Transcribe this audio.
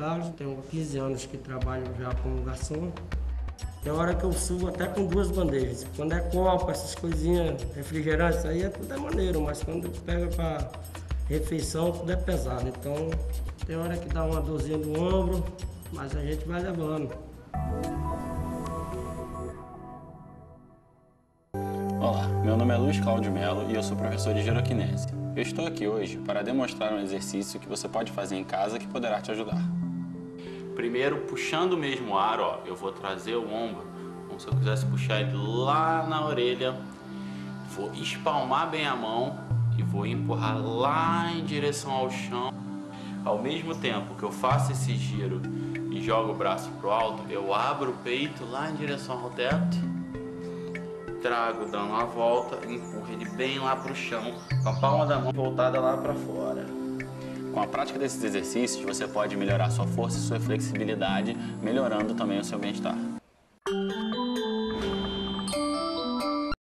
Carlos, tenho 15 anos que trabalho já como garçom. Tem hora que eu subo até com 2 bandejas. Quando é copa, essas coisinhas, refrigerantes, aí tudo é maneiro, mas quando pega para refeição, tudo é pesado. Então, tem hora que dá uma dorzinha no ombro, mas a gente vai levando. Olá, meu nome é Luiz Cláudio Melo e eu sou professor de giroquinese. Eu estou aqui hoje para demonstrar um exercício que você pode fazer em casa que poderá te ajudar. Primeiro, puxando o mesmo ar, eu vou trazer o ombro, como se eu quisesse puxar ele lá na orelha. Vou espalmar bem a mão e vou empurrar lá em direção ao chão. Ao mesmo tempo que eu faço esse giro e jogo o braço pro alto, eu abro o peito lá em direção ao teto, trago dando uma volta e empurro ele bem lá pro chão, com a palma da mão voltada lá para fora. Com a prática desses exercícios, você pode melhorar sua força e sua flexibilidade, melhorando também o seu bem-estar.